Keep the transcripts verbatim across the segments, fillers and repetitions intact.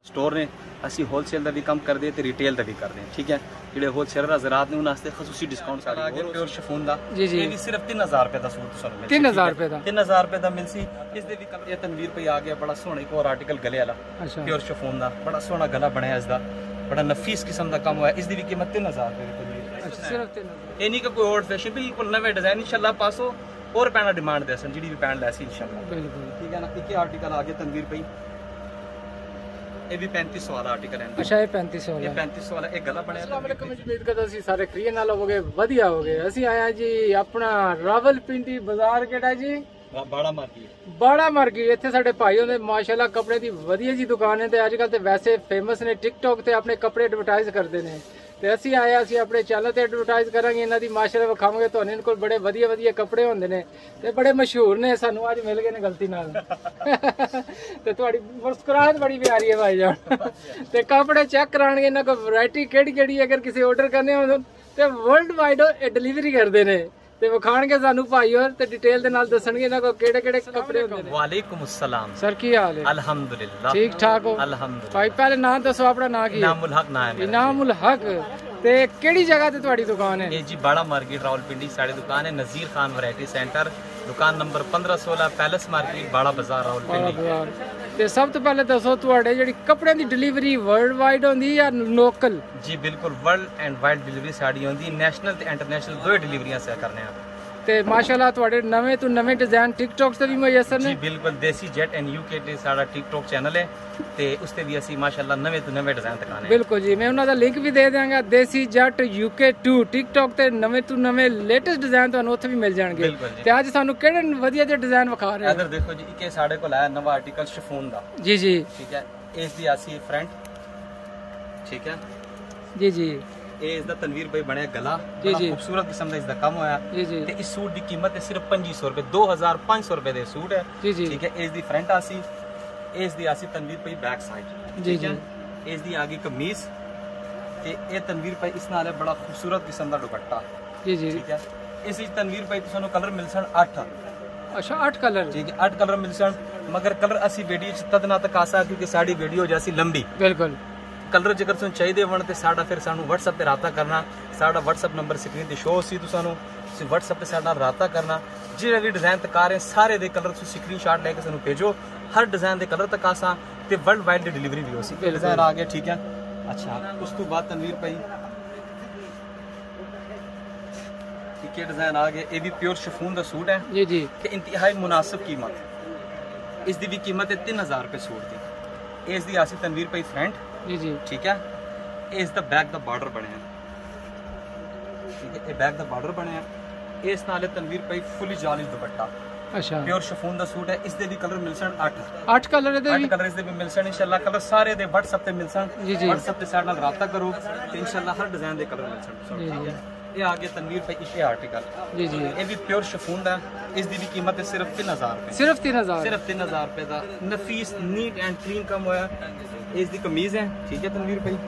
Store ने ਅਸੀਂ wholesale ਦਾ ਵੀ ਕੰਮ ਕਰਦੇ ਤੇ ਰਿਟੇਲ ਦਾ ਵੀ ਕਰਦੇ ਠੀਕ ਹੈ। ਜਿਹੜੇ ਹੋਲਸੇਲਰ ਹਜ਼ਰਾਤ ਨੇ ਉਹਨਾਂ ਵਾਸਤੇ ਖਾਸੂਸੀ ਡਿਸਕਾਊਂਟ ਸਾਡਾ ਆ ਗਿਆ ਪਿਓਰ ਸ਼ਿਫੋਨ ਦਾ ਇਹ ਵੀ ਸਿਰਫ ਤਿੰਨ ਹਜ਼ਾਰ ਰੁਪਏ ਦਾ ਸੂਟ ਤੁਹਾਨੂੰ ਮਿਲਦਾ। ਤਿੰਨ ਹਜ਼ਾਰ ਰੁਪਏ ਦਾ ਤਿੰਨ ਹਜ਼ਾਰ ਰੁਪਏ ਦਾ ਮਿਲਸੀ। ਇਸ ਦੇ ਵੀ ਕਲਰ ਇਹ ਤਨਵੀਰ ਪਈ ਆ ਗਿਆ ਬੜਾ ਸੋਹਣਾ ਇੱਕ ਹੋਰ ਆਰਟੀਕਲ ਗਲੇ ਵਾਲਾ ਪਿਓਰ ਸ਼ਿਫੋਨ ਦਾ ਬੜਾ ਸੋਹਣਾ ਗਲਾ ਬਣਿਆ ਇਸ ਦਾ ਬੜਾ ਨਫੀਸ ਕਿਸਮ ਦਾ ਕੰਮ ਹੋਇਆ। ਇਸ ਦੀ ਵੀ ਕੀਮਤ ਤਿੰਨ ਹਜ਼ਾਰ ਰੁਪਏ ਦੀ ਸਿਰਫ ਤਿੰਨ ਹਜ਼ਾਰ। ਇਹ ਨਹੀਂ ਕਿ ਕੋਈ ਹੋਰ ਫੈਸ਼ਨ ਬਿਲਕੁਲ ਨਵੇਂ ਡਿਜ਼ਾਈਨ ਇਨਸ਼ਾਅੱਲਾ ਪਾਸੋ और पैना डिमांड दे सन जी भी पैन लैसी इंशाल्लाह बिल्कुल ठीक है ना। एक आर्टिकल आ गया तनवीर भाई ये भी पैंतीस सौ वाला आर्टिकल है। अच्छा ये पैंतीस सौ वाला ये पैंतीस सौ वाला एक गला बनया। अस्सलाम वालेकुम जी उम्मीद करदा सी सारे खरीदण नाल होगे वधिया होगे। ਅਸੀਂ ਆਇਆ ਜੀ ਆਪਣਾ ਰਾਵਲਪਿੰਡੀ ਬਾਜ਼ਾਰ ਕਿਹੜਾ ਜੀ ਬਾੜਾ ਮਾਰਕੀਟ ਬਾੜਾ ਮਾਰਕੀਟ। ਇੱਥੇ ਸਾਡੇ ਭਾਈ ਹੁੰਦੇ ਮਾਸ਼ਾਅੱਲਾ ਕੱਪੜੇ ਦੀ ਵਧੀਆ ਜੀ ਦੁਕਾਨ ਹੈ ਤੇ ਅੱਜ ਕੱਲ ਤੇ ਵੈਸੇ ਫੇਮਸ ਨੇ ਟਿਕਟੌਕ ਤੇ ਆਪਣੇ ਕੱਪੜੇ ਐਡਵਰਟਾਈਜ਼ ਕਰਦੇ ਨੇ ਤੇ ਅਸੀਂ ਆਏ ਅਸੀਂ ਆਪਣੇ ਚੈਨਲ ਤੇ ਐਡਵਰਟਾਈਜ਼ ਕਰਾਂਗੇ ਇਹਨਾਂ ਦੀ ਮਾਸ਼ਾਅੱਲਾ ਵਿਖਾਵਾਂਗੇ ਤੁਹਾਨੂੰ ਇਹਨਾਂ ਕੋਲ ਬੜੇ ਵਧੀਆ ਵਧੀਆ ਕੱਪੜੇ ਹੁੰਦੇ ਨੇ ਤੇ ਬੜੇ ਮਸ਼ਹੂਰ ਨੇ ਸਾਨੂੰ ਅੱਜ ਮਿਲ ਗਏ ਨੇ ਗਲਤੀ ਨਾਲ ਤੇ ਤੁਹਾਡੀ ਮੁਸਕਰਾਹਟ ਬੜੀ ਪਿਆਰੀ ਹੈ ਭਾਈ ਜਾਨ ਤੇ ਕੱਪੜੇ ਚੈੱਕ ਕਰਾਣਗੇ ਇਹਨਾਂ ਕੋਲ ਵੈਰਾਈਟੀ ਕਿਹੜੀ ਕਿਹੜੀ ਅਗਰ ਕਿਸੇ ਆਰਡਰ ਕਰਨੇ ਹੋਣ ਤੇ ਵਰਲਡ ਵਾਈਡ ਇਹ ਡਿਲੀਵਰੀ ਕਰਦੇ ਨੇ ਤੇ ਵਿਖਾਣਗੇ ਸਾਨੂੰ ਭਾਈ ਹੋਰ ਤੇ ਡਿਟੇਲ ਦੇ ਨਾਲ ਦੱਸਣਗੇ ਇਹਨਾਂ ਕੋਲ ਕਿਹੜੇ ਕਿਹੜੇ ਕੱਪੜੇ ਹੁੰਦੇ ਨੇ। ਵਾਲੇਕੁਮ अस्सलाम ਸਰ ਕੀ ਹਾਲ ਹੈ? ਅਲਹਮਦੁਲਿल्लाह ਠੀਕ ਠਾਕ ਹੋ? ਅਲਹਮਦੁਲਿल्लाह। ਭਾਈ ਪਹਿਲੇ ਨਾਮ ਦੱਸੋ ਆਪਣਾ ਨਾਂ ਕੀ? ਇਨਾਮੁਲ ਹਕ ਨਾਮ ਹੈ। ਇਨਾਮੁਲ ਹਕ ਤੇ ਕਿਹੜੀ ਜਗ੍ਹਾ ਤੇ ਤੁਹਾਡੀ ਦੁਕਾਨ ਹੈ? ਇਹ ਜੀ ਬਾੜਾ ਮਾਰਕੀਟ ਰਾਵਲਪਿੰਡੀ ਸਾਡੀ ਦੁਕਾਨ ਹੈ ਨਜ਼ੀਰ ਖਾਨ ਵੈਰਾਈਟੀ ਸੈਂਟਰ ਦੁਕਾਨ ਨੰਬਰ पंद्रह सोलह पैलेस मार्केट बाड़ा बाजार रावलपिंडी। ਤੇ ਸਭ ਤੋਂ ਪਹਿਲੇ ਦੱਸੋ ਤੁਹਾਡੇ ਜਿਹੜੀ ਕੱਪੜਿਆਂ ਦੀ ਡਿਲੀਵਰੀ ਵਰਲਡ ਵਾਈਡ ਹੁੰਦੀ ਜਾਂ ਲੋਕਲ? ਜੀ ਬਿਲਕੁਲ ਵਰਲਡ ਐਂਡ ਵਾਈਡ ਡਿਲੀਵਰੀ ਸਾਡੀ ਹੁੰਦੀ ਨੈਸ਼ਨਲ ਤੇ ਇੰਟਰਨੈਸ਼ਨਲ ਦੋਵੇਂ ਡਿਲੀਵਰੀਆਂ ਸੇ ਕਰਨੇ ਆ ਤੇ ਮਾਸ਼ਾਅੱਲਾ ਤੁਹਾਡੇ ਨਵੇਂ ਤੋਂ ਨਵੇਂ ਡਿਜ਼ਾਈਨ ਟਿਕਟੌਕ ਤੇ ਵੀ ਮੁਯੱਸਰ ਨੇ? ਜੀ ਬਿਲਕੁਲ ਦੇਸੀ ਜੈਟ ਐਂਡ ਯੂਕੇ ਤੇ ਸਾਡਾ ਟਿਕਟੌਕ ਚੈਨਲ ਹੈ ਤੇ ਉਸ ਤੇ ਵੀ ਅਸੀਂ ਮਾਸ਼ਾਅੱਲਾ ਨਵੇਂ ਤੋਂ ਨਵੇਂ ਡਿਜ਼ਾਈਨ ਦਿਖਾਣੇ। ਬਿਲਕੁਲ ਜੀ ਮੈਂ ਉਹਨਾਂ ਦਾ ਲਿੰਕ ਵੀ ਦੇ ਦਿਆਂਗਾ Desi Jatt UK to TikTok ਤੇ ਨਵੇਂ ਤੋਂ ਨਵੇਂ ਲੇਟੈਸਟ ਡਿਜ਼ਾਈਨ ਤੁਹਾਨੂੰ ਉੱਥੇ ਵੀ ਮਿਲ ਜਾਣਗੇ। ਤੇ ਅੱਜ ਸਾਨੂੰ ਕਿਹੜੇ ਵਧੀਆ ਜਿਹੇ ਡਿਜ਼ਾਈਨ ਵਿਖਾ ਰਹੇ ਹੋ? ਇਧਰ ਦੇਖੋ ਜੀ ਇੱਕ ਸਾਡੇ ਕੋਲ ਆਇਆ ਨਵਾਂ ਆਰਟੀਕਲ ਸ਼ਿਫੋਨ ਦਾ। ਜੀ ਜੀ ਠੀਕ ਹੈ। ਇਸ ਦੀ ਆਸੀ ਫਰੰਟ ਠੀਕ ਹੈ ਜੀ ਜੀ ਇਹ ਇਸ ਦਾ ਤਨਵੀਰ ਭਾਈ ਬਣਿਆ ਗਲਾ ਬੜਾ ਖੂਬਸੂਰਤ ਕਿਸਮ ਦਾ ਇਸ ਦਾ ਕੰਮ ਹੋਇਆ ਤੇ ਇਸ ਸੂਟ ਦੀ ਕੀਮਤ ਹੈ ਸਿਰਫ पच्चीस सौ ਰੁਪਏ दो हज़ार पाँच सौ ਰੁਪਏ ਦੇ ਸੂਟ ਹੈ ਠੀਕ ਹੈ। ਇਸ ਦੀ ਫਰੰਟ ਆਸੀ ਇਸ ਦੀ ਆਸੀ ਤਨਵੀਰ ਭਾਈ ਬੈਕ ਸਾਈਡ ਠੀਕ ਹੈ। ਇਸ ਦੀ ਆਗੀ ਕਮੀਜ਼ ਤੇ ਇਹ ਤਨਵੀਰ ਭਾਈ ਇਸ ਨਾਲ ਹੈ ਬੜਾ ਖੂਬਸੂਰਤ ਕਿਸਮ ਦਾ ਦੁਪੱਟਾ ਜੀ ਜੀ ਠੀਕ ਹੈ। ਇਸ ਵਿੱਚ ਤਨਵੀਰ ਭਾਈ ਤੁਹਾਨੂੰ ਕਲਰ ਮਿਲ ਸਣ ਅੱਠ। ਅੱਛਾ ਅੱਠ ਕਲਰ ਠੀਕ ਹੈ ਅੱਠ ਕਲਰ ਮਿਲ ਸਣ ਮਗਰ ਕਲਰ ਅਸੀਂ ਵੀਡੀਓ ਚ ਤਦ ਨਾ ਤੱਕ ਆਸਾ ਕਿਉਂਕਿ ਸਾਡੀ ਵੀਡੀਓ ਜੈਸੀ ਲੰਬੀ ਬਿਲਕੁਲ ਕਲਰ ਜੇਕਰ ਤੁਹਾਨੂੰ ਚਾਹੀਦੇ ਹੋਣ ਤੇ ਸਾਡਾ ਫਿਰ ਸਾਨੂੰ WhatsApp ਤੇ ਰਾਬਤਾ ਕਰਨਾ। ਸਾਡਾ WhatsApp ਨੰਬਰ ਸਕਰੀਨ ਤੇ ਸ਼ੋ ਸੀ ਤੁਹਾਨੂੰ ਤੁਸੀਂ WhatsApp ਤੇ ਸਾਡੇ ਨਾਲ ਰਾਬਤਾ ਕਰਨਾ। ਜਿਹੜੇ ਵੀ ਡਿਜ਼ਾਈਨ ਤੱਕ ਆ ਰਹੇ ਸਾਰੇ ਦੇ ਕਲਰ ਤੁਸੀਂ ਸਕਰੀਨਸ਼ਾਟ ਲੈ ਕੇ ਸਾਨੂੰ ਭੇਜੋ ਹਰ ਡਿਜ਼ਾਈਨ ਦੇ ਕਲਰ ਤੱਕ ਆਸਾਂ ਤੇ ਵਰਲਡ ਵਾਈਡ ਦੀ ਡਿਲੀਵਰੀ ਵੀ ਹੋ ਸੀ। ਇਹ ਡਿਜ਼ਾਈਨ ਆ ਗਿਆ ਠੀਕ ਹੈ। ਅੱਛਾ ਉਸ ਤੋਂ ਬਾਅਦ ਤਨਵੀਰ ਭਾਈ ਇਹ ਡਿਜ਼ਾਈਨ ਆ ਗਿਆ ਇਹ ਵੀ ਪਿਓਰ ਸ਼ਿਫੋਨ ਦਾ ਸੂਟ ਹੈ ਜੀ ਜੀ ਤੇ ਇੰਤਹਾਈ ਮੁਨਾਸਿਬ ਕੀਮਤ ਇਸ ਦੀ ਵੀ ਕੀਮਤ ਹੈ तीन हज़ार ਰੁਪਏ ਸੂਟ ਦੀ। ਇਸ ਦੀ ਆਸੀ ਤਨਵੀਰ ਭਾਈ ਫਰੰਟ ਜੀ ਜੀ ਠੀਕ ਹੈ। ਇਸ ਦਾ ਬੈਕ ਦਾ ਬਾਰਡਰ ਬਣਿਆ ਠੀਕ ਹੈ। ਇਹ ਬੈਕ ਦਾ ਬਾਰਡਰ ਬਣਿਆ ਇਸ ਨਾਲ ਤਨਵੀਰ ਭਾਈ ਫੁੱਲੀ ਜਾਲੀ ਦੁਪੱਟਾ ਅੱਛਾ ਪਿਓਰ ਸ਼ਿਫੋਨ ਦਾ ਸੂਟ ਹੈ। ਇਸ ਦੇ ਵੀ ਕਲਰ ਮਿਲ ਸਣ ਅੱਠ ਅੱਠ ਕਲਰ ਇਹਦੇ ਵੀ ਅੱਠ ਕਲਰ ਇਸ ਦੇ ਵੀ ਮਿਲ ਸਣ ਇਨਸ਼ਾਅੱਲਾ ਕਲਰ ਸਾਰੇ ਦੇ WhatsApp ਤੇ ਮਿਲ ਸਣ WhatsApp ਤੇ ਸਾਡੇ ਨਾਲ ਰਾਬਤਾ ਕਰੋ ਤੇ ਇਨਸ਼ਾਅੱਲਾ ਹਰ ਡਿਜ਼ਾਈਨ ਦੇ ਕਲਰ ਮਿਲ ਸਣ ਠੀਕ ਹੈ। ਇਹ ਆ ਗਿਆ ਤਨਵੀਰ ਭਾਈ ਇਹ ਆਰਟੀਕਲ ਜੀ ਜੀ ਇਹ ਵੀ ਪਿਓਰ ਸ਼ਿਫੋਨ ਦਾ ਇਸ ਦੀ ਵੀ ਕੀਮਤ ਹੈ ਸਿਰਫ तीन हज़ार ਰੁਪਏ ਸਿਰਫ तीन हज़ार ਸਿਰਫ तीन हज़ार ਰੁਪਏ ਦਾ ਨਫੀਸ ਨੀਟ ਐਂਡ ਕਲੀਨ ਕੰਮ ਹੋਇਆ। ਇਸ ਦੀ ਕਮੀਜ਼ ਹੈ ਠੀਕ ਹੈ ਤਨਵੀਰ ਭਾਈ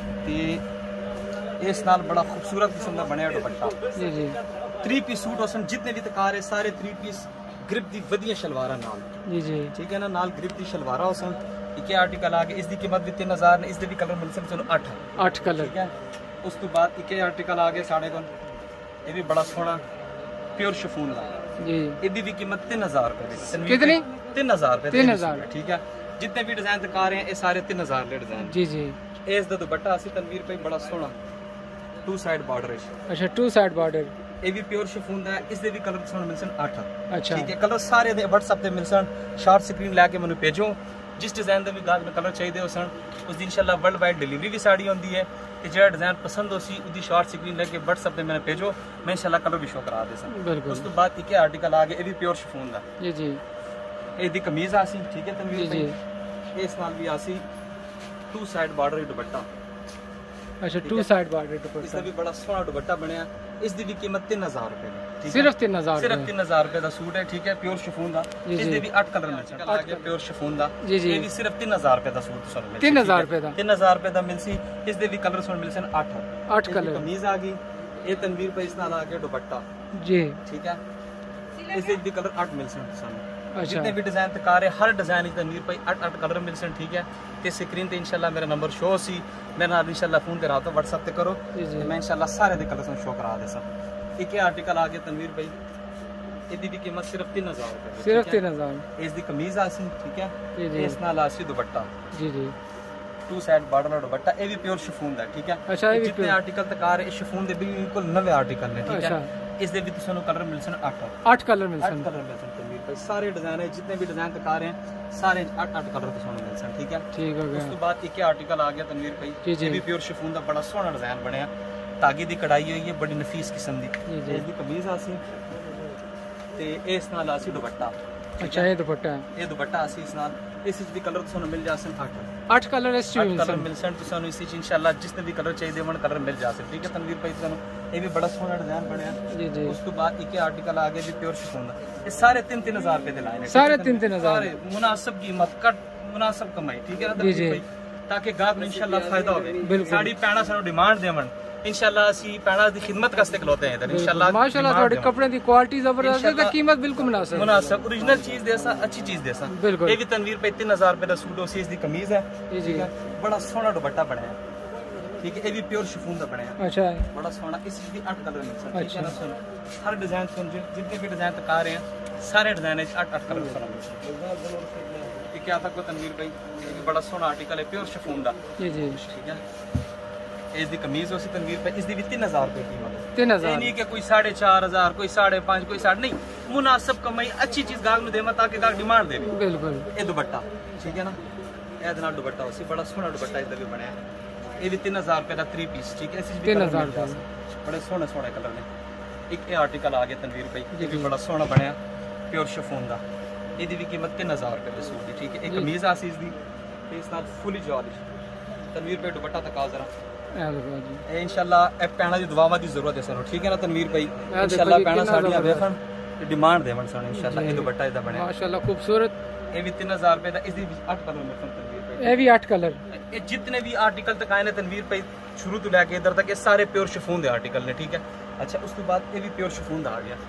ਤੇ ਇਸ ਨਾਲ ਬੜਾ ਖੂਬਸੂਰਤ ਕਿਸਮ ਦਾ ਬਣਿਆ ਦੁਪੱਟਾ ਜੀ ਜੀ थ्री पीस सूट ਹੋਸਨ ਜਿੰਨੇ ਵੀ ਤਕਾਰ ਹੈ ਸਾਰੇ थ्री पीस ਗ੍ਰਿਪ ਦੀ ਵਧੀਆ ਸ਼ਲਵਾਰਾਂ ਨਾਲ ਜੀ ਜੀ ਠੀਕ ਹੈ ਨਾ ਨਾਲ ਗ੍ਰਿਪ ਦੀ ਸ਼ਲਵਾਰਾਂ ਹੋਸਨ। ਇੱਕ ਆਰਟੀਕਲ ਆ ਗਿਆ ਇਸ ਦੀ ਕੀਮਤ ਵੀ तीन हज़ार ਨੇ ਇਸ ਦੇ ਵੀ ਕਲਰ ਮਿਲ ਸਕਦੇ ਤੁਹਾਨੂੰ ਅੱਠ ਅੱਠ ਕਲਰ ਠੀਕ ਹੈ। ਉਸ ਤੋਂ ਬਾਅਦ ਇੱਕ ਆਰਟੀਕਲ ਆ ਗਿਆ ਸਾਡੇ ਕੋਲ ਇਹ ਵੀ ਬੜਾ ਸੋਹਣਾ ਪਿਓਰ ਸ਼ਿਫੋਨ ਦਾ ਜੀ ਇਹਦੀ ਵੀ ਕੀਮਤ तीन हज़ार ਰੁਪਏ ਦੀ ਕਿਤਨੀ तीन हज़ार ਰੁਪਏ तीन हज़ार ਠੀਕ ਹੈ। जितने भी डिजाइन दिखा रहे हैं ये सारे तीन हजार ले डिजाइन जी जी। इस दा दुपट्टा असी तनवीर पे बड़ा सोहना टू साइड बॉर्डर है अच्छा टू साइड बॉर्डर ये भी प्योर शिफोन दा इस दे भी कलर सोहना मिल सन आठ अच्छा ठीक है। कलर सारे दे WhatsApp ते मिल सन शॉर्ट स्क्रीन लेके मैनू भेजो जिस डिजाइन दा भी गाल कलर चाहिए हो सन उस दिन इंशाल्लाह वर्ल्ड वाइड डिलीवरी भी साड़ी होंदी है ते जेड़ा डिजाइन पसंद हो सी उदी शॉर्ट स्क्रीन लेके WhatsApp ते मैंने भेजो मैं इंशाल्लाह कलर भी शो करा दे सन बिल्कुल। उस तो बाद एक आर्टिकल आ गया ये भी प्योर शिफोन दा जी जी ए दी कमीज आसी ठीक है तनवीर जी ਇਸ ਨਾਲ ਵੀ ਆਸੀ ਟੂ ਸਾਈਡ ਬਾਰਡਰ ਦੁਪੱਟਾ ਅੱਛਾ ਟੂ ਸਾਈਡ ਬਾਰਡਰ ਦੁਪੱਟਾ ਇਸ ਦਾ ਵੀ ਬੜਾ ਸੋਹਣਾ ਦੁਪੱਟਾ ਬਣਿਆ। ਇਸ ਦੀ ਵੀ ਕੀਮਤ तीन हज़ार ਰੁਪਏ ਦੀ ਸਿਰਫ तीन हज़ार ਸਿਰਫ तीन हज़ार ਰੁਪਏ ਦਾ ਸੂਟ ਹੈ ਠੀਕ ਹੈ ਪਿਓਰ ਸ਼ਿਫੋਨ ਦਾ। ਇਸ ਦੇ ਵੀ ਅੱਠ ਕਲਰ ਮਿਲ ਸਕਦੇ ਆ ਗਿਆ ਪਿਓਰ ਸ਼ਿਫੋਨ ਦਾ ਇਹ ਵੀ ਸਿਰਫ तीन हज़ार ਰੁਪਏ ਦਾ ਸੂਟ ਤੁਹਾਨੂੰ ਮਿਲ तीन हज़ार ਰੁਪਏ ਦਾ तीन हज़ार ਰੁਪਏ ਦਾ ਮਿਲ ਸੀ। ਇਸ ਦੇ ਵੀ ਕਲਰ ਤੁਹਾਨੂੰ ਮਿਲ ਸਨ ਅੱਠ ਅੱਠ ਕਲਰ ਕਮੀਜ਼ ਆ ਗਈ ਇਹ ਤਨਵੀਰ ਭਾਈ ਇਸ ਨਾਲ ਆ ਗਿਆ ਦੁਪੱਟਾ ਜੀ ਠੀਕ ਹੈ। ਇਸ ਦੇ ਵੀ ਕਲਰ ਅੱਠ ਮਿਲ ਸਨ ਸਾਨੂੰ जितने भी डिजाइन तकार है हर डिजाइन तनवीर भाई अठ अठ कलर मिल सन ठीक है। ते स्क्रीन ते इंशाल्लाह मेरा नंबर शो सी मेरे नाल इंशाल्लाह फोन ते रात व्हाट्सएप ते करो मैं इंशाल्लाह सारे दे कलर शो करा देसा। एक आर्टिकल आ गया तनवीर भाई ਇਹਦੀ ਦੀ ਕੀਮਤ ਸਿਰਫ तीन हज़ार ਰੁਪਏ ਸਿਰਫ तीन हज़ार ਇਸ ਦੀ ਕਮੀਜ਼ ਆਸੀ ਠੀਕ ਹੈ ਇਸ ਨਾਲ ਆਸੀ ਦੁਪੱਟਾ ਜੀ ਜੀ टू साइड बॉर्डर वाला दुपट्टा ये भी प्योर शिफॉन दा ठीक है। अच्छा ये जितने आर्टिकल तकार है शिफॉन दे बिल्कुल नवे आर्टिकल ने ठीक है। इस दे भी तुसानू कलर मिल सन आठ आठ कलर मिल सन आठ कलर मिल सन तनवीर भाई सारे डिजाइन है जितने भी डिजाइन तकार हैं सारे आठ आठ कलर तुसानू मिल सन ठीक है। ठीक हो गया। उसके बाद एक आर्टिकल आ गया तनवीर भाई ये भी प्योर शिफॉन दा बड़ा सोहना डिजाइन बनया धागे दी कढ़ाई हुई है बड़ी नफीस किस्म दी इसदी कमीज आसी ते इस नाल आसी दुपट्टा। अच्छा ये दुपट्टा है ये दुपट्टा आसी इस नाल इस दी कलर तुसानू मिल जासन आठ आठ कलर इस आठ कलर मिल सन तुसानू इस इंशाल्लाह जिसने भी कलर चाहिए वन कलर मिल जासे ठीक है। तनवीर भाई तुसानू ये भी बड़ा सोहना डिजाइन बनया जी जी। उस तो बाद एक आर्टिकल आ गया भी प्योर शिफॉन दा ये सारे तीन तीन हज़ार रुपए दे लाए ने सारे तीन तीन हज़ार सारे मुनासिब कीमत कट मुनासिब कमाई ठीक है तनवीर भाई ताकि गाहक को इंशाल्लाह फायदा होवे साड़ी पैना सानू डिमांड देवन इंशाल्लाह ਅਸੀਂ ਪੈਣਾ ਦੀ ਖਿਦਮਤ ਵਾਸਤੇ ਖਲੋਤੇ हैं इधर इंशाल्लाह माशाल्लाह ਤੁਹਾਡੇ ਕੱਪੜੇ ਦੀ ਕੁਆਲਿਟੀ ਜ਼ਬਰਦਸਤ ਹੈ ਤੇ ਕੀਮਤ ਬਿਲਕੁਲ ਮੁਨਾਸਿਬ ਮੁਨਾਸਿਬ ओरिजिनल ਚੀਜ਼ ਦੇਸਾ ਅੱਛੀ ਚੀਜ਼ ਦੇਸਾ ਇਹ ਵੀ ਤਨਵੀਰ ਭਾਈ तीन हज़ार रुपए ਦਾ ਸੂਟ ਹੋ ਸੀ ਇਸ ਦੀ ਕਮੀਜ਼ ਹੈ ਜੀ ਬੜਾ ਸੋਹਣਾ ਦੁਪੱਟਾ ਬਣਾਇਆ ठीक है। ये भी प्योर शिफॉन ਦਾ ਬਣਿਆ अच्छा बड़ा सोहना इस चीज ਦੀ आठ कलर मिल सकते ठीक है ना। सुन हर डिजाइन सुन जितने भी डिजाइन तक आ रहे हैं सारे डिजाइन में आठ आठ कलर मिल सकते। ये क्या था को तनवीर भाई ये भी बड़ा सोहना आर्टिकल है प्योर शिफॉन ਦਾ जी जी ठीक है। इस दी कमीज उसी तनवीर पे इस दी भी तीन हज़ार रुपए कीमत है तीन हज़ार नहीं कि कोई साढ़े चार हज़ार कोई साढ़े पाँच कोई साढ़े नहीं मुनासिब कमाई अच्छी चीज गाहक नु देवा ताकि गाहक डिमांड देवे बिल्कुल। ये दुपट्टा ठीक है ना ए दे नाल दुपट्टा उसी बड़ा सोहना दुपट्टा इधर भी बनया ये भी तीन हज़ार रुपए का थ्री पीस ठीक है। इस भी तीन हज़ार बड़े सोहने सोहने कलर ने एक ये आर्टिकल आ गया तनवीर भाई ये भी बड़ा सोहना बनया प्योर शिफॉन दा ਇਹਦੀ भी कीमत तीन हज़ार रुपए ਦੇ ਸੂਟ ਦੀ ठीक है। एक कमीज आसी इस दी इस नाल फुली जॉलिश तनवीर भाई दुपट्टा तक आ जरा इंशाल्लाह पैना की दुआवां की जरूरत है सर ठीक है ना तनवीर भाई इंशाल्लाह पैना साड़ियां देखन डिमांड देवन सन इंशाल्लाह ये दुपट्टा इदा बनया माशाल्लाह खूबसूरत ये भी तीन हज़ार रुपए दा इस दी आठ कलर में तनवीर भाई ये भी आठ कलर ये जितने भी आर्टिकल तक आए ने तनवीर भाई शुरू तो लेके इधर तक ये सारे प्योर शिफॉन दे आर्टिकल ने ठीक है। अच्छा उसके बाद ये भी प्योर शिफॉन दा आ गया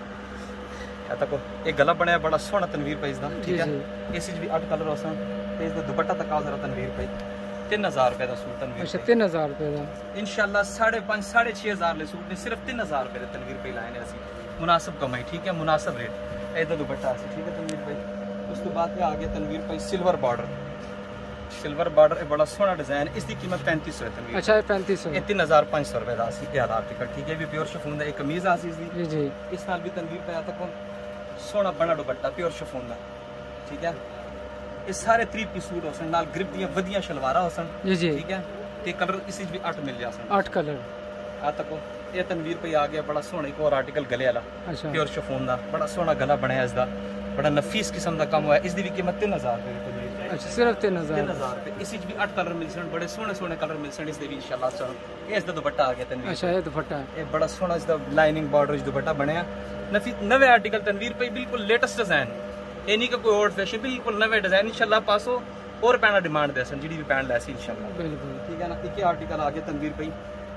ਇਹ ਤੱਕ ਇਹ ਗਲਾ ਬਣਿਆ बड़ा सोहना तनवीर भाई इसदा ठीक है। इस भी आठ कलर होसन ते इसदा दुपट्टा तक आ जरा तनवीर भाई तीन हज़ार रुपए का सूट तनवीर अच्छा तीन हज़ार रुपए का इंशाल्लाह साढ़े पाँच साढ़े छह हज़ार ले सूट ने सिर्फ तीन हज़ार रुपए तनवीर भाई लाए ने असि मुनासिब कमाई ठीक है मुनासिब रेट इधर दुपट्टा आसी ठीक है तनवीर भाई। उसके बाद ये आ गया तनवीर भाई सिल्वर बॉर्डर सिल्वर बॉर्डर बड़ा सोहना डिजाइन इसकी कीमत पैंतीस सौ है तनवीर अच्छा पैंतीस सौ तीन हज़ार पाँच सौ रुपए का आसी ये आर्टिकल ठीक है भी प्योर शिफॉन दा एक कमीज आसी इसदी जी जी इस नाल भी तनवीर भाई तक सोहना बना दुपट्टा प्योर शिफॉन दा ठीक है। ये सारे थ्री पीस सूट होसन नाल ग्रिप दियां वधिया शलवारा होसन जी जी ठीक है। ते कलर इस भी आठ मिल जासन आठ कलर आ तक ये तनवीर पे आ गया बड़ा सोहना एक और आर्टिकल गले वाला अच्छा प्योर शिफॉन दा बड़ा सोहना गला बनया इसदा बड़ा नफीस किस्म दा काम हुआ है। इसदी भी कीमत तीन हज़ार रुपए अच्छा सिर्फ तीन हज़ार तीन हज़ार रुपए इस भी आठ कलर मिल सन बड़े सोहने सोहने कलर मिल सन इसदे भी इंशाल्लाह चलो ये इसदा दुपट्टा आ गया तनवीर अच्छा ये दुपट्टा ये बड़ा सोहना इसदा लाइनिंग बॉर्डर दुपट्टा बनया नफी नवे आर्टिकल तनवीर पे बिल्कुल लेटेस्ट डिजाइन ये नहीं कि कोई ओल्ड फैशन बिल्कुल नवे डिजाइन इंशाल्लाह पासो और पैना डिमांड दे सन जी भी पैन लैसी इंशाल्लाह बिल्कुल ठीक है ना। एक आर्टिकल आ गया तनवीर भाई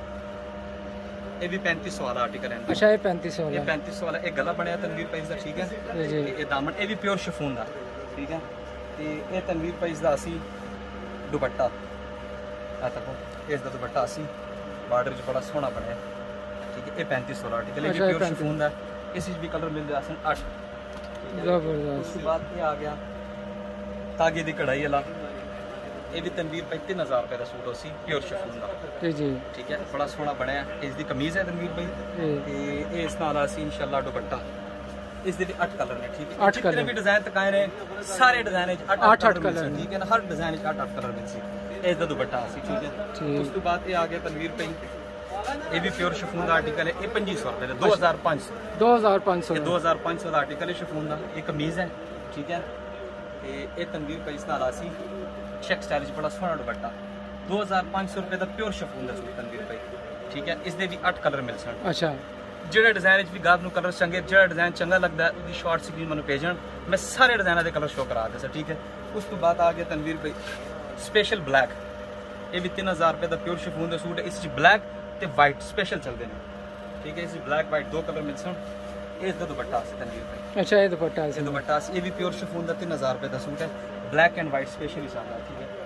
ये भी पैंतीस सौ वाला आर्टिकल है अच्छा ये पैंतीस सौ ये पैंतीस सौ वाला एक गला बनया तनवीर भाई इसदा ठीक है जी ये दामन ये भी प्योर शिफॉन दा ठीक है। ते ये तनवीर भाई इसदा आसी दुपट्टा आ तक इस दा दुपट्टा आसी बॉर्डर च बड़ा सोहना बनया ठीक है। ये पैंतीस सौ आर्टिकल है प्योर शिफॉन दा इस भी कलर मिल जासन आठ जबरदस्त। उसके बाद ये आ गया धागे दी कढ़ाई वाला ये भी तनवीर भाई तीन हज़ार रुपए का सूट होसी प्योर शिफॉन दा जी जी ठीक है। बड़ा सोहना बनया इस दी कमीज है तनवीर भाई ते इस नाल आसी इंशाल्लाह दुपट्टा इस दे आठ कलर ने ठीक है। जितने भी डिजाइन तक आए ने सारे डिजाइन आठ आठ कलर ठीक है ना हर डिजाइन आठ आठ कलर मिल सी इस दा दुपट्टा आसी ठीक है। उसके बाद ये आ गया तनवीर भाई ये भी प्योर शिफॉन का आर्टिकल है ये पच्चीस सौ रुपए दो हज़ार पाँच सौ दो हज़ार पाँच सौ दो हज़ार पाँच सौ का आर्टिकल है शिफॉन का एक कमीज है ठीक है। ये तनवीर भाई इस नाल आसी चेक स्टाइल बड़ा सोहना दुपट्टा दो हज़ार पाँच सौ रुपए का प्योर शिफॉन का सूट तनवीर भाई ठीक है। इसके भी आठ कलर मिल सन अच्छा ਜਿਹੜੇ ਡਿਜ਼ਾਈਨ ਵਿੱਚ ਵੀ ਗਾਹਕ ਨੂੰ ਕਲਰ ਚੰਗੇ ਜਿਹੜਾ ਡਿਜ਼ਾਈਨ ਚੰਗਾ ਲੱਗਦਾ ਹੈ ਉਹਦੀ ਸ਼ਾਰਟ ਸਕਰੀਨ ਮੈਨੂੰ ਭੇਜਣ ਮੈਂ ਸਾਰੇ ਡਿਜ਼ਾਈਨਾਂ ਦੇ ਕਲਰ ਸ਼ੋ ਕਰਾ ਦੇ ਸਰ ਠੀਕ ਹੈ। ਉਸ ਤੋਂ ਬਾਅਦ ਆ ਗਿਆ ਤਨਵੀਰ ਭਾਈ ਸਪੈਸ਼ਲ ਬਲੈਕ ਇਹ ਵੀ तीन हज़ार ਰੁਪਏ ਦਾ ਪਿਓਰ ਸ਼ਿਫੋਨ ਦਾ ਸੂਟ ਹੈ। ਇਸ ਵਿੱਚ ਬਲੈਕ ਤੇ ਵਾਈਟ ਸਪੈਸ਼ਲ ਚੱਲਦੇ ਨੇ ਠੀਕ ਹੈ। ਇਸ ਵਿੱਚ ਬਲੈਕ ਵਾਈਟ ਦੋ ਕਲਰ ਮਿਲ ਸਨ ਇਸ ਦਾ ਦੁਪੱਟਾ ਸੀ ਤਨਵੀਰ ਭਾਈ। ਅੱਛਾ ਇਹ ਦੁਪੱਟਾ ਸੀ, ਇਹ ਦੁਪੱਟਾ ਸੀ, ਇਹ ਵੀ ਪਿਓਰ ਸ਼ਿਫੋਨ ਦਾ ਤਿੰਨ ਹਜ਼ਾਰ ਰੁਪਏ ਦਾ ਸੂਟ ਹੈ, ਬਲੈਕ ਐਂਡ ਵਾਈਟ ਸਪੈਸ਼ਲੀ ਸਾਡਾ, ਠੀਕ ਹੈ।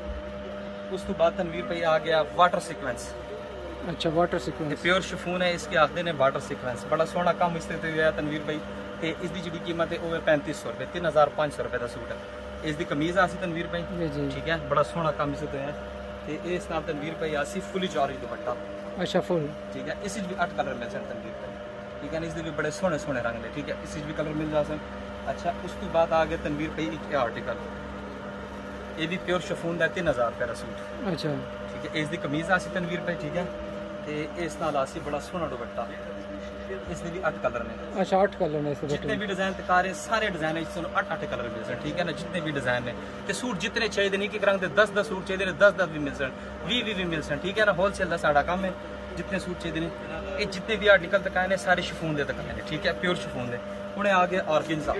ਉਸ ਤੋਂ ਬਾਅਦ ਤਨਵੀਰ ਭਾਈ ਆ ਗਿਆ ਵਾटर सीक्वेंस। अच्छा वाटर सीक्वेंस प्योर शिफोन है, इसके आखते ने वाटर सीक्वेंस, बड़ा सोहना काम इस ते होया तनवीर भाई। ते इसकी जी कीमत है वो पैंतीस सौ रुपये, तीन हज़ार पाँच सौ रुपये का सूट है। इसकी कमीज आसी तनवीर भाई, ठीक है, बड़ा सोहना काम इस ते होया। ते इस नाल तनवीर भाई आसी फुली जॉर्ज दुपट्टा। अच्छा फुल, ठीक है। इस भी अठ कलर मिल सकते तनवीर भाई, ठीक है। इसके भी बड़े सोहने सोहने रंग ने, ठीक है। इस भी कलर मिल जाते। अच्छा उस तो बाद आ गया तनवीर भाई एक आर्टिकल, ये भी प्योर शिफोन का तीन हज़ार रुपये का सूट। अच्छा ठीक है। इसकी कमीज आसी तनवीर भाई, ठीक है। ते इस नाल आसी बड़ा सोहना दुपट्टा, इसमें भी अठ कलर ने। अच्छा अठ कलर ने, जितने भी डिजाइन तैयार है सारे डिजाइन अठ अठ कलर मिल सकते, ठीक है ना। जितने भी डिजाइन ने ते सूट जितने चाहिए नहीं कि रंग दे दस दस सूट चाहिए, दस दस भी मिल सकते, भी भी भी मिल सकते, ठीक है ना। होलसेल का साड़ा काम है, जितने सूट चाहिए ने ये जितने भी आर्टिकल तकाए ने सारे शिफोन के तकाए ने, ठीक है, प्योर शिफोन के। उन्हें आ गया ऑर्गेन्जा,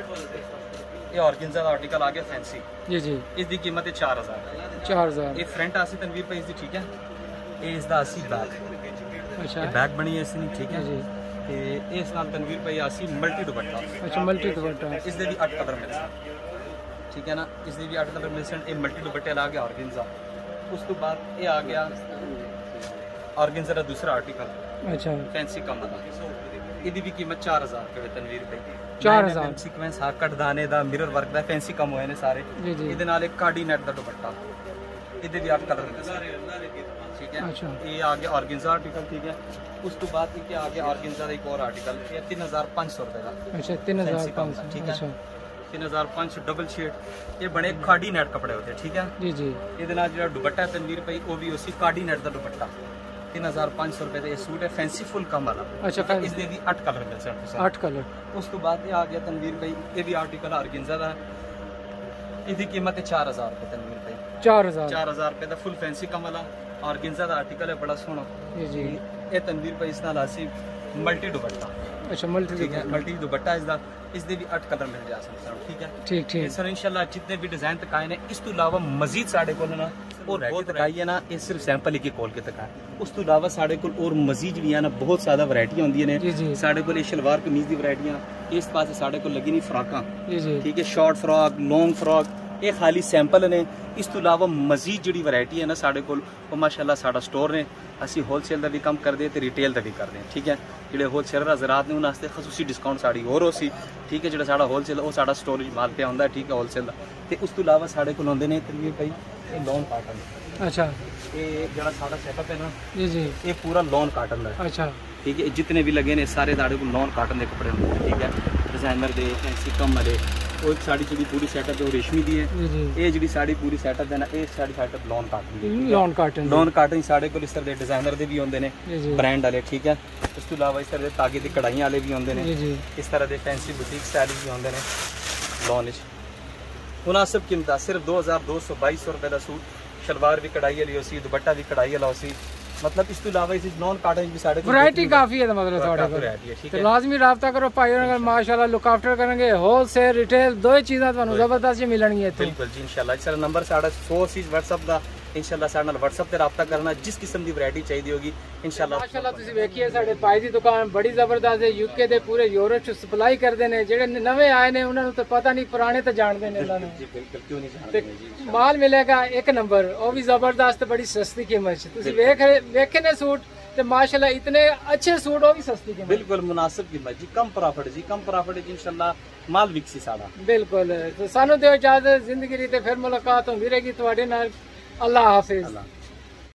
ये ऑर्गेन्जा का आर्टिकल आ गया फैंसी जी जी। इसकी कीमत है चार हजार चार हजार ये फ्रंट आसी तनवीर भाई इसकी, ठीक है। ये इसका आसी बैग, अच्छा बैग बनी है इसने, ठीक है जी। ते इस नाल तनवीर भाई आसी मल्टी दुपट्टा, अच्छा मल्टी दुपट्टा, इसदे भी अठ कलर मिल सकते, ठीक है ना। इसदे भी अठ कलर मिल सकते। ये मल्टी दुपट्टे ला गया ऑर्गेन्जा। उस तो बाद ये आ गया ऑर्गेन्जा का दूसरा आर्टिकल, अच्छा फैंसी कम वाला, इसकी भी कीमत चार हजार रुपये तनवीर भाई। चार हजार सीक्वेंस हा कटदाने दा मिरर वर्क दा फैंसी कम होए ने सारे। इहदे नाल एक कार्डी नेट दा दुपट्टा, इहदे भी अठ कलर मिल सकते, ठीक है। अच्छा ये आ गया ऑर्गेन्जा आर्टिकल, ठीक है। उस तो बाद ये आ गया ऑर्गेन्जा का एक और आर्टिकल, ये तीन हजार पाँच सौ रुपये का, अच्छा तीन हजार पाँच सौ, ठीक है। तीन हजार पाँच सौ डबल शेड, ये बड़े खाड़ी नेट कपड़े होते हैं, ठीक है जी जी। ये जो दुपट्टा है तनवीर भाई वो भी उसी खाड़ी नेट का दुपट्टा, तीन हजार पाँच सौ रुपये का ये सूट है, फैंसी फुल कम वाला। अच्छा इसलिए भी अठ कलर मिल सकते, अठ कलर। उस तो बाद ये आ गया तनवीर भाई, ये भी आर्टिकल ऑर्गेन्जा का, इसकी कीमत है चार हजार रुपये तनवीर भाई, चार हजार चार हजार रुपये का फुल फैंसी कम वाला ऑर्गेन्जा का आर्टिकल है, बड़ा सोहना जी। ये तनवीर भाई इस नाल आसी मल्टी दुपट्टा, अच्छा मल्टी, ठीक है, मल्टी दुपट्टा इसका, इसके भी अठ कलर मिल जा सकते, ठीक है ठीक ठीक सर। इंशाल्लाह जितने भी डिजाइन तकाए ने, इस तो इलावा मजीद साढ़े को ना और बहुत तकाई है ना, ये सिर्फ सैंपल ही खोल के तकाए। उस तो इलावा साढ़े को और मजीद भी है ना बहुत ज्यादा वैरायटी होंगी ने साढ़े को। शलवार कमीज की वैरायटियां इस पास साढ़े को लगी नहीं, फ्राकां, ठीक है, शॉर्ट फ्रॉक, लॉन्ग फ्रॉक, ये खाली सैंपल ने। इस तो इलावा मजीद जी वैरायटी है ना साढ़े को माशाल्लाह साड़ा स्टोर ने, असी होलसेल का भी काम करते हैं, रिटेल का भी करते हैं, ठीक है। जो होलसेलर हजरात ने उन्होंने खसूसी डिस्काउंट साड़ी और हो सी, ठीक है। जो साड़ा होलसेल वो साड़ा स्टोरेज माल पे आता है, ठीक है, होलसेल का। तो उस तो इलावा साढ़े को आते हैं तनवीर भाई ये लॉन काटन, अच्छा ये जो साड़ा सैटअप है ना जी जी, ये पूरा लॉन काटन का, अच्छा ठीक है। जितने भी लगे ने सारे साढ़े को लॉन काटन के कपड़े होंगे, ठीक है, डिजाइनर दे फैंसी कम वाले। वो एक साड़ी जी पूरी सैटअप है वो रेशमी दी है, ये जी साड़ी पूरी सैटअप है ना, ये sari setup lawn cotton, lawn cotton lawn cotton साढ़े को इस तरह के डिजाइनर दे भी होंगे ने, ब्रांड वाले, ठीक है। उस तो इलावा इस तरह के तागे की कढ़ाई वाले भी होंगे ने, इस तरह के फैंसी बुटीक स्टाइल भी होंगे ने लॉन। मुनासिब कीमत सिर्फ दो हज़ार दो सौ बाईस सौ रुपये का सूट, शलवार भी कढ़ाई वाली होसी, दुपट्टा भी कढ़ाई वाला होसी, मतलब इस तो इलावा इस नॉन काटन भी साढ़े वैरायटी काफी है, मतलब थोड़ा लाजमी राब्ता करो भाई, अगर माशाल्लाह लुक आफ्टर करेंगे होलसेल रिटेल दो ही चीज़ां ਤੁਹਾਨੂੰ ਜ਼ਬਰਦਸਤ ਮਿਲਣਗੀਆਂ ਇੱਥੇ। ਬਿਲਕੁਲ ਜੀ इंशाल्लाह। सारा नंबर साढ़ा सौ सी WhatsApp ਦਾ इंशाल्लाह साढ़े नाल WhatsApp ਤੇ ਰਾਬਤਾ ਕਰਨਾ, जिस किस्म की वैरायटी चाहिए होगी इंशाल्लाह। माशाल्लाह ਤੁਸੀਂ ਵੇਖੀਏ ਸਾਡੇ ਭਾਈ ਦੀ ਦੁਕਾਨ ਬੜੀ ਜ਼ਬਰਦਸਤ ਹੈ, यूके ਦੇ ਪੂਰੇ यूरोप ਚ ਸਪਲਾਈ ਕਰਦੇ ਨੇ। ਜਿਹੜੇ ਨਵੇਂ ਆਏ ਨੇ ਉਹਨਾਂ ਨੂੰ ਤਾਂ ਪਤਾ ਨਹੀਂ, ਪੁਰਾਣੇ ਤਾਂ ਜਾਣਦੇ ਨੇ ਇਹਨਾਂ ਨੂੰ ਜੀ, ਬਿਲਕੁਲ ਕਿਉਂ ਨਹੀਂ ਜਾਣਦੇ ਜੀ। ਮਾਲ ਮਿਲੇਗਾ ਇੱਕ ਨੰਬਰ, ਉਹ ਵੀ ਜ਼ਬਰਦਸਤ, ਬੜੀ ਸਸਤੀ ਕੀਮਤ ਚ। ਤੁਸੀਂ ਵੇਖ ਵੇਖੇ ਨੇ सूट ਤੇ ਮਾਸ਼ਾਅੱਲਾ इतने अच्छे सूट हो भी सस्ती कीमत, बिल्कुल मुनासिब कीमत जी, कम प्रॉफिट जी, कम प्रॉफिट इंशाल्लाह माल विकसी साड़ा बिल्कुल। तो सानू दिओ इजाजत, जिंदगी दी ते फिर मुलाकात होंदी रहेगी तुहाडे नाल। अल्लाह हाफिज।